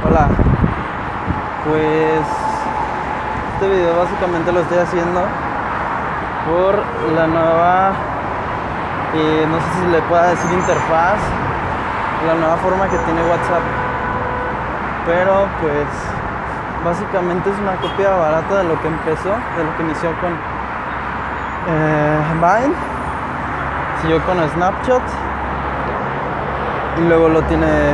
Hola, pues este video básicamente lo estoy haciendo por la nueva, no sé si le pueda decir interfaz, la nueva forma que tiene WhatsApp, pero pues básicamente es una copia barata de lo que empezó, de lo que inició con Vine, siguió con Snapchat y luego lo tiene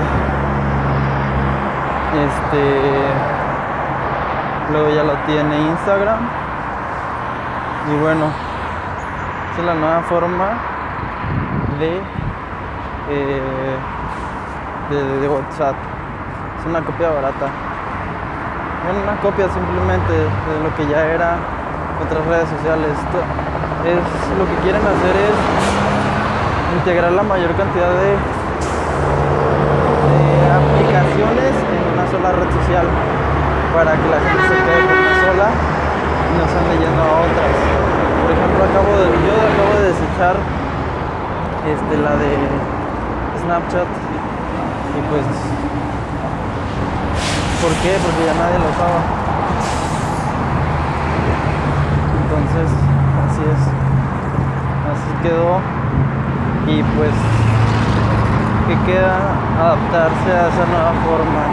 luego ya lo tiene Instagram. Y bueno, esa es la nueva forma de WhatsApp. Es una copia barata. Bueno, una copia simplemente de lo que ya era otras redes sociales. Esto es lo que quieren hacer, es integrar la mayor cantidad de aplicaciones en una sola red social, para que la gente se quede con una sola y no estén leyendo a otras. Por ejemplo, yo acabo de desechar la de Snapchat, y pues ¿por qué? Porque ya nadie lo usaba. Entonces así es, así quedó. Y pues que queda adaptarse a esa nueva forma.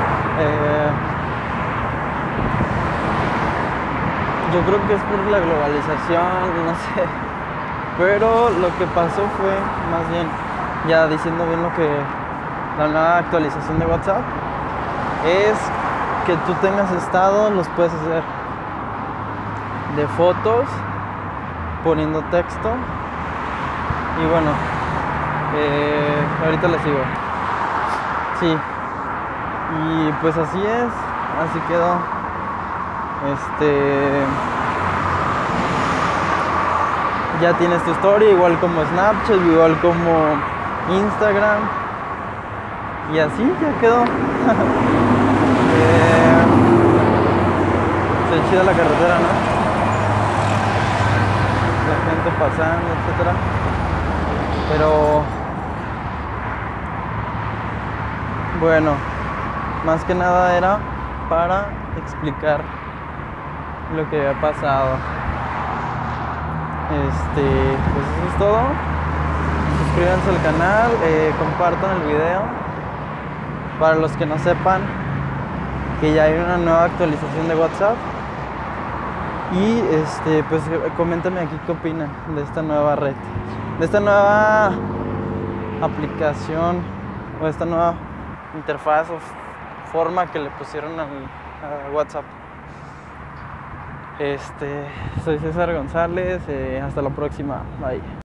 Yo creo que es por la globalización, no sé, pero lo que pasó fue, más bien, ya diciendo bien lo que la nueva actualización de WhatsApp es que tú tengas estados, los puedes hacer de fotos, poniendo texto, y bueno, ahorita les sigo. Sí, y pues así es, así quedó. Ya tienes tu historia, igual como Snapchat, igual como Instagram, y así ya quedó. Se chida la carretera, ¿no? La gente pasando, etcétera. Pero bueno, más que nada era para explicar lo que había pasado. Pues eso es todo. Suscríbanse al canal, compartan el video. Para los que no sepan que ya hay una nueva actualización de WhatsApp. Y pues coméntame aquí qué opinan de esta nueva red, de esta nueva aplicación, o esta nueva interfaz o forma que le pusieron a WhatsApp. Soy César González, hasta la próxima, bye.